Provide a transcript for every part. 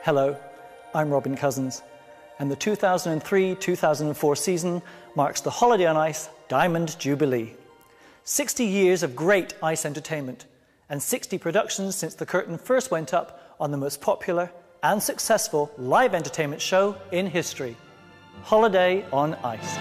Hello, I'm Robin Cousins, and the 2003-2004 season marks the Holiday on Ice Diamond Jubilee. 60 years of great ice entertainment, and 60 productions since the curtain first went up on the most popular and successful live entertainment show in history, Holiday on Ice.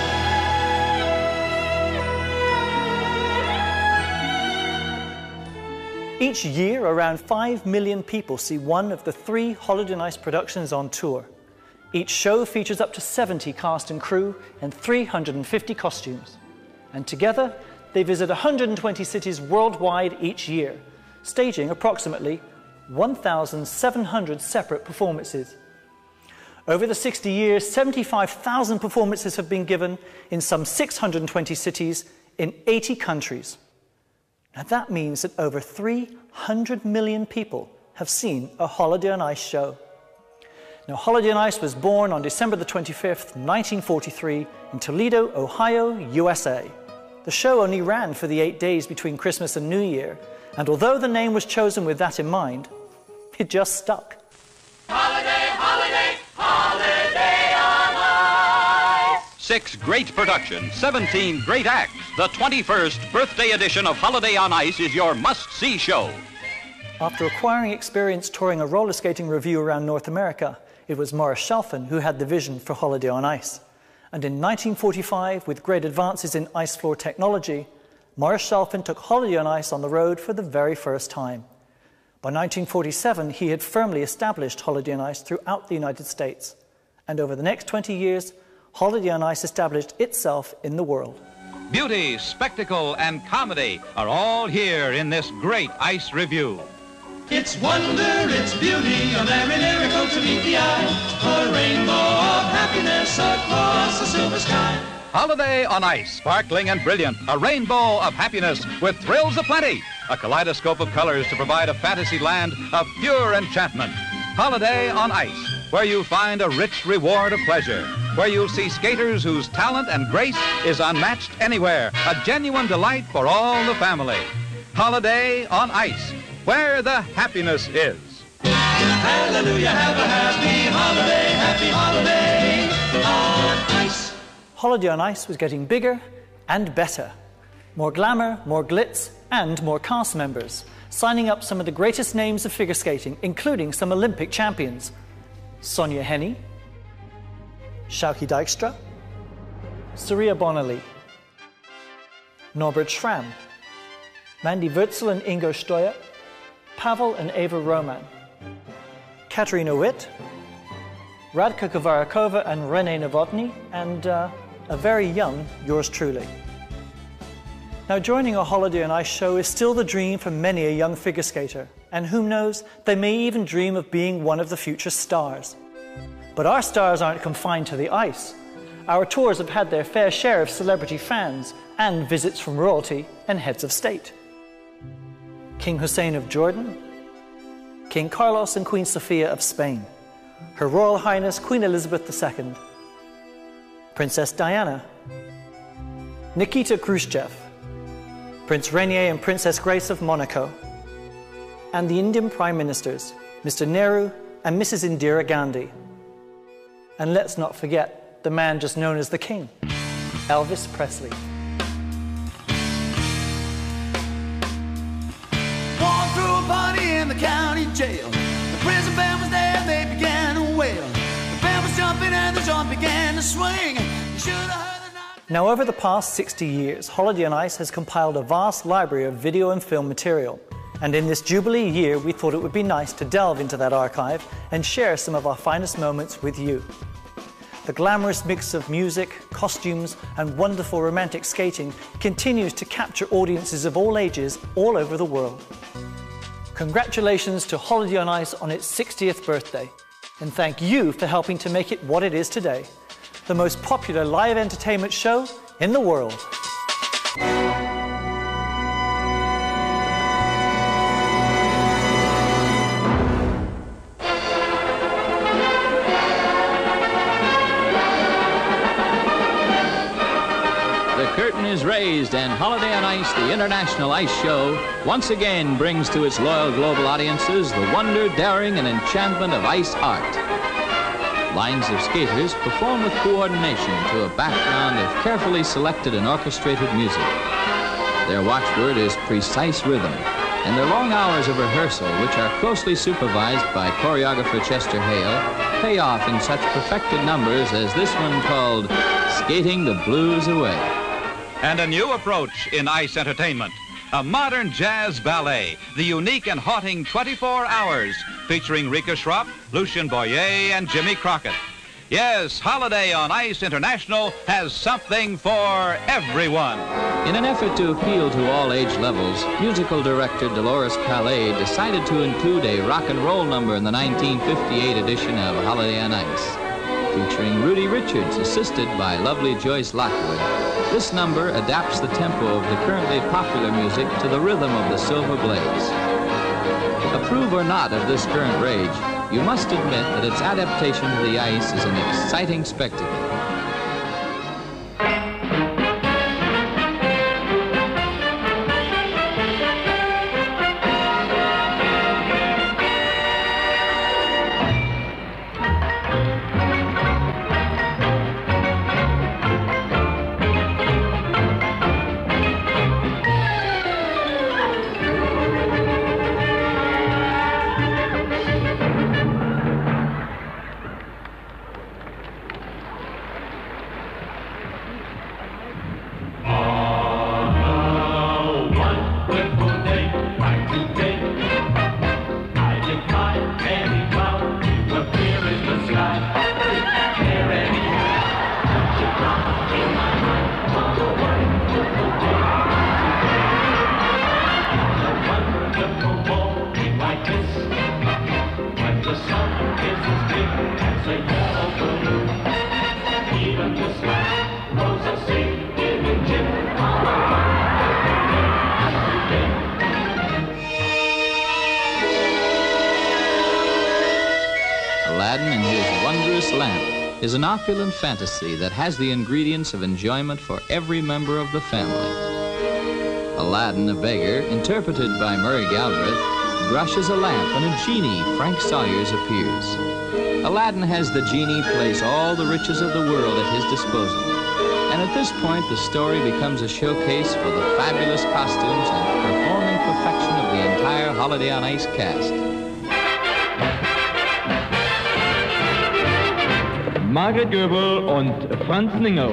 Each year, around 5 million people see one of the 3 Holiday on Ice productions on tour. Each show features up to 70 cast and crew and 350 costumes. And together, they visit 120 cities worldwide each year, staging approximately 1,700 separate performances. Over the 60 years, 75,000 performances have been given in some 620 cities in 80 countries. Now that means that over 300 million people have seen a Holiday on Ice show. Now, Holiday on Ice was born on December the 25th, 1943 in Toledo, Ohio, USA. The show only ran for the 8 days between Christmas and New Year, and although the name was chosen with that in mind, it just stuck. Holiday, holiday, holiday on ice! 6 great productions, 17 great acts. The 21st birthday edition of Holiday on Ice is your must-see show. After acquiring experience touring a roller skating revue around North America, it was Maurice Chalfin who had the vision for Holiday on Ice. And in 1945, with great advances in ice floor technology, Maurice Chalfin took Holiday on Ice on the road for the very first time. By 1947, he had firmly established Holiday on Ice throughout the United States. And over the next 20 years, Holiday on Ice established itself in the world. Beauty, spectacle, and comedy are all here in this great ice review. It's wonder, it's beauty, a merry miracle to meet the eye, a rainbow of happiness across the silver sky. Holiday on Ice, sparkling and brilliant, a rainbow of happiness with thrills aplenty, a kaleidoscope of colors to provide a fantasy land of pure enchantment. Holiday on Ice, where you find a rich reward of pleasure, where you'll see skaters whose talent and grace is unmatched anywhere, a genuine delight for all the family. Holiday on Ice, where the happiness is. Hallelujah, have a happy holiday on ice. Holiday on Ice was getting bigger and better. More glamour, more glitz, and more cast members, signing up some of the greatest names of figure skating, including some Olympic champions. Sonja Henie, Sjoukje Dijkstra, Surya Bonaly, Norbert Schramm, Mandy Wurzel and Ingo Steuer, Pavel and Eva Roman, Katarina Witt, Radka Kovarakova and Renee Novotny, and a very young yours truly. Now, joining a Holiday on Ice show is still the dream for many a young figure skater, and who knows, they may even dream of being one of the future stars. But our stars aren't confined to the ice. Our tours have had their fair share of celebrity fans and visits from royalty and heads of state. King Hussein of Jordan, King Carlos and Queen Sofia of Spain, Her Royal Highness Queen Elizabeth II, Princess Diana, Nikita Khrushchev, Prince Rainier and Princess Grace of Monaco, and the Indian Prime Ministers, Mr. Nehru and Mrs. Indira Gandhi. And let's not forget the man just known as the King, Elvis Presley. Walked through a party in the county jail. The prison band was there, they began to wail. The band was jumping and the joint began to swing. You should have heard the knock. Now, over the past 60 years, Holiday on Ice has compiled a vast library of video and film material. And in this Jubilee year, we thought it would be nice to delve into that archive and share some of our finest moments with you. The glamorous mix of music, costumes, and wonderful romantic skating continues to capture audiences of all ages all over the world. Congratulations to Holiday on Ice on its 60th birthday, and thank you for helping to make it what it is today, the most popular live entertainment show in the world. The curtain is raised, and Holiday on Ice, the international ice show, once again brings to its loyal global audiences the wonder, daring, and enchantment of ice art. Lines of skaters perform with coordination to a background of carefully selected and orchestrated music. Their watchword is precise rhythm, and their long hours of rehearsal, which are closely supervised by choreographer Chester Hale, pay off in such perfected numbers as this one called Skating the Blues Away. And a new approach in ice entertainment. A modern jazz ballet, the unique and haunting 24 Hours, featuring Rika Schropp, Lucien Boyer, and Jimmy Crockett. Yes, Holiday on Ice International has something for everyone. In an effort to appeal to all age levels, musical director Dolores Calais decided to include a rock and roll number in the 1958 edition of Holiday on Ice. Featuring Rudy Richards, assisted by lovely Joyce Lockwood, this number adapts the tempo of the currently popular music to the rhythm of the Silver Blaze. Approve or not of this current rage, you must admit that its adaptation to the ice is an exciting spectacle. Aladdin and his wondrous lamp is an opulent fantasy that has the ingredients of enjoyment for every member of the family. Aladdin, a beggar, interpreted by Murray Galbraith, brushes a lamp and a genie, Frank Sawyers, appears. Aladdin has the genie place all the riches of the world at his disposal. And at this point, the story becomes a showcase for the fabulous costumes and performing perfection of the entire Holiday on Ice cast. Margaret Goebel und Franz Ningo.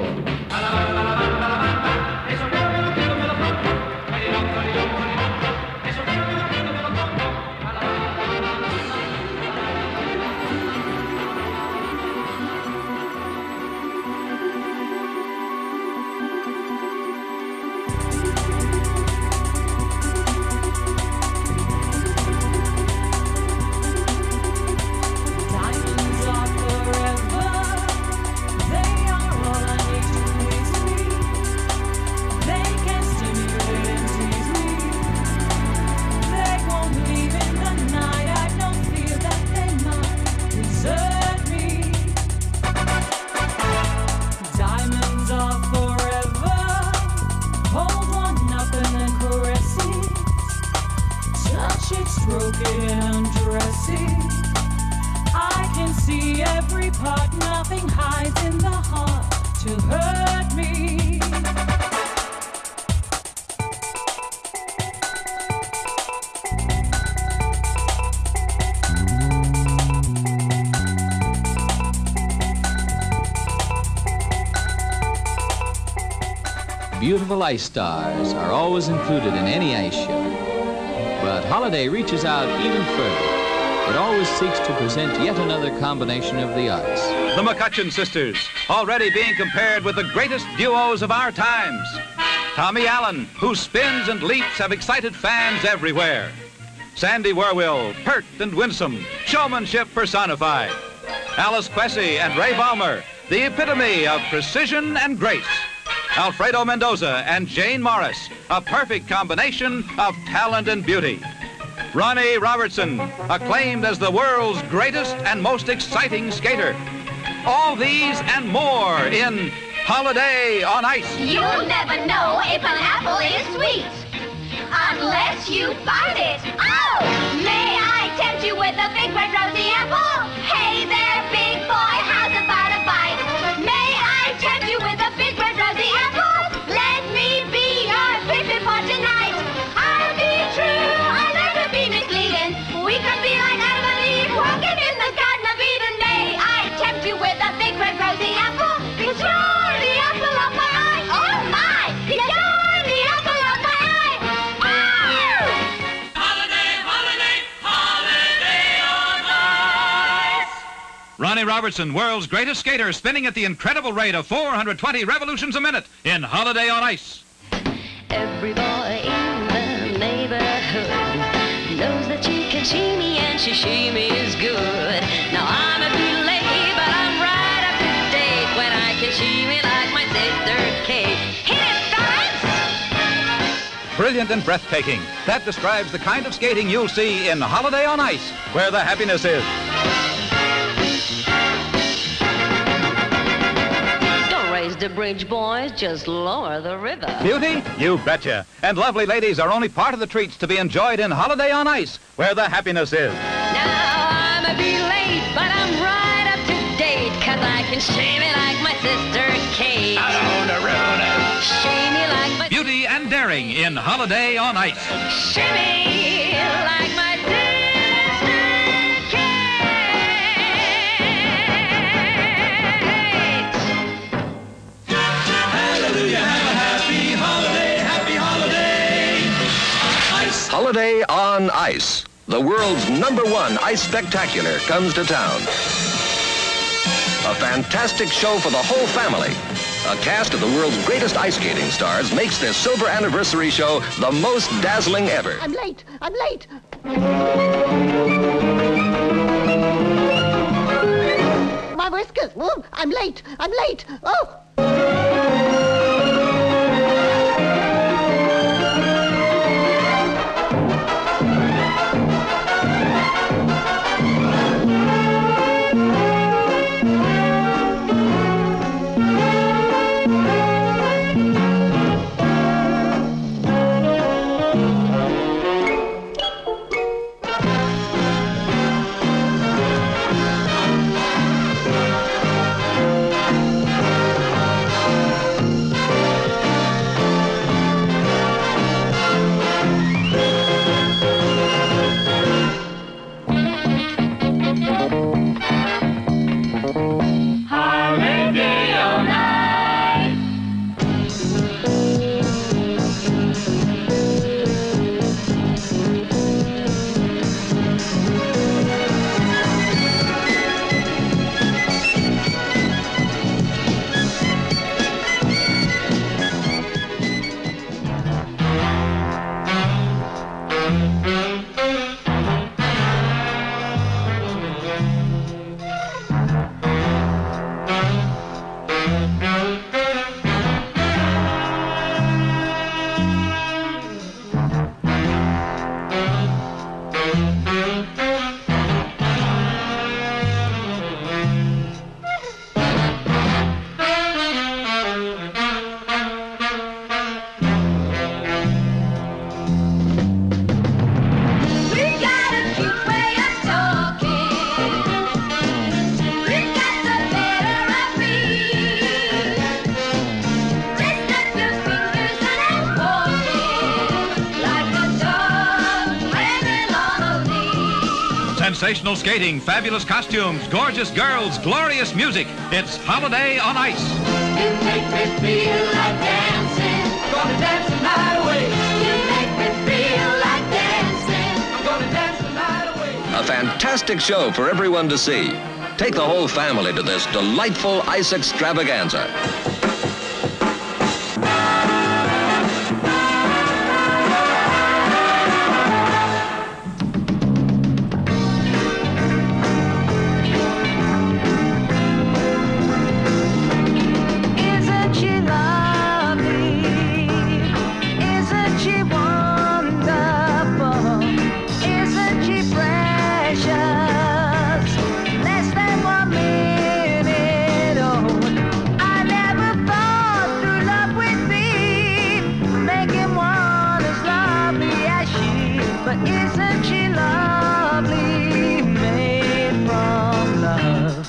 Stroke it and dress it. I can see every part, nothing hides in the heart to hurt me. Beautiful ice stars are always included in any ice show. But Holiday reaches out even further. It always seeks to present yet another combination of the arts. The McCutcheon sisters, already being compared with the greatest duos of our times. Tommy Allen, whose spins and leaps have excited fans everywhere. Sandy Werwill, pert and winsome, showmanship personified. Alice Quessy and Ray Ballmer, the epitome of precision and grace. Alfredo Mendoza and Jane Morris, a perfect combination of talent and beauty. Ronnie Robertson, acclaimed as the world's greatest and most exciting skater. All these and more in Holiday on Ice. You'll never know if an apple is sweet unless you bite it. Oh! May I tempt you with a big red rosy apple? Hey there, big boy, how's about a bite? May I tempt you with a big red rosy apple? Let me be your pippin for tonight. I'll be true, I'll never be misleading. We could be like Adam and Eve walking in the Garden of Eden. May I tempt you with a big red rosy apple? Because you're the apple of my eye. Oh my! You're the apple of my eye. Holiday, holiday, holiday on ice. Ronnie Robertson, world's greatest skater, spinning at the incredible rate of 420 revolutions a minute in Holiday on Ice. Every boy in the neighborhood knows that she can shimmy me and sashimi is good. Now I'm a bit late, but I'm right up to date when I can shimmy like my sister Kate. Hit it, fellas! Brilliant and breathtaking. That describes the kind of skating you'll see in Holiday on Ice, where the happiness is. Don't raise the bridge, boys, just lower the river. Beauty? You betcha. And lovely ladies are only part of the treats to be enjoyed in Holiday on Ice, where the happiness is. Now I'm a bit late, but I'm right up to date, 'cause I can shimmy like my sister Kate. Shimmy like my Beauty and daring in Holiday on Ice. shimmy like my sister Kate. Hallelujah, have a happy holiday, happy holiday. Ice. Holiday on Ice. The world's #1 ice spectacular comes to town. A fantastic show for the whole family. A cast of the world's greatest ice skating stars makes this silver anniversary show the most dazzling ever. I'm late. I'm late. My whiskers. Oh, I'm late. I'm late. Oh. Sensational skating, fabulous costumes, gorgeous girls, glorious music. It's Holiday on Ice. You make me feel like dancing. I'm gonna dance the night away. You make me feel like dancing. I'm gonna dance the night away. A fantastic show for everyone to see. Take the whole family to this delightful ice extravaganza. Less than 1 minute, oh, I never isn't she lovely, made from love.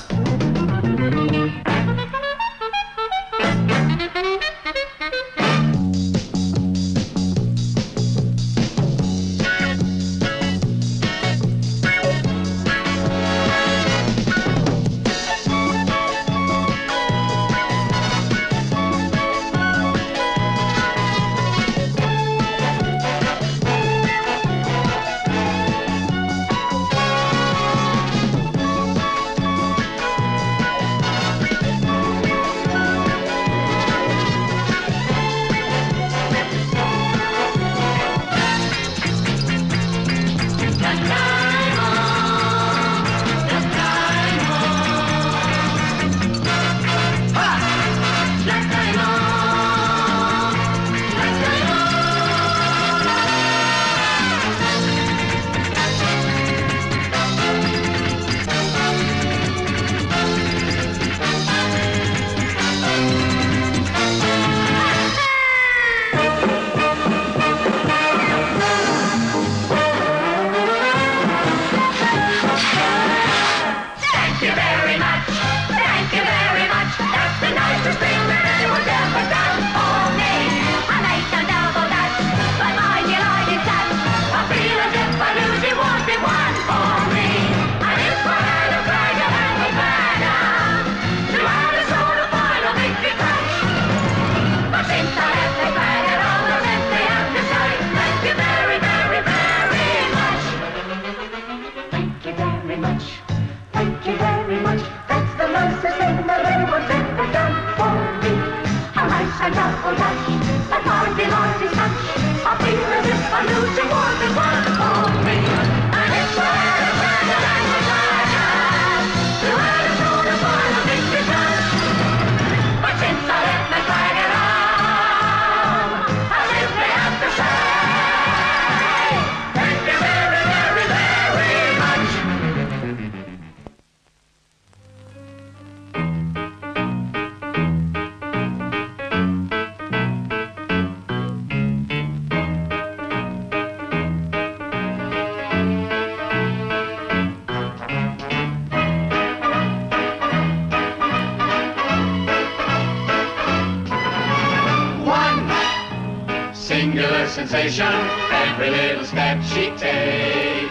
Singular sensation, every little step she takes.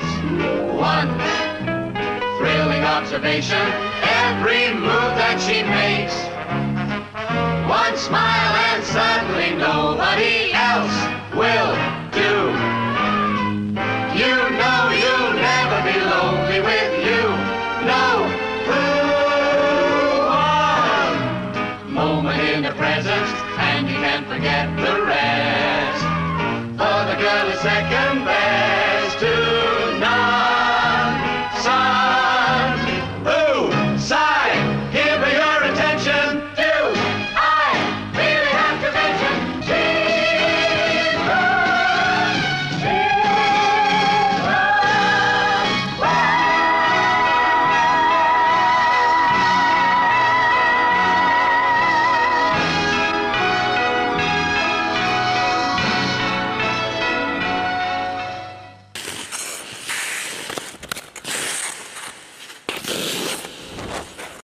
One thrilling observation, every move that she makes. One smile and suddenly nobody else will do. You know you'll never be lonely with you. No, one moment in the present and you can't forget the rest. For the girl is second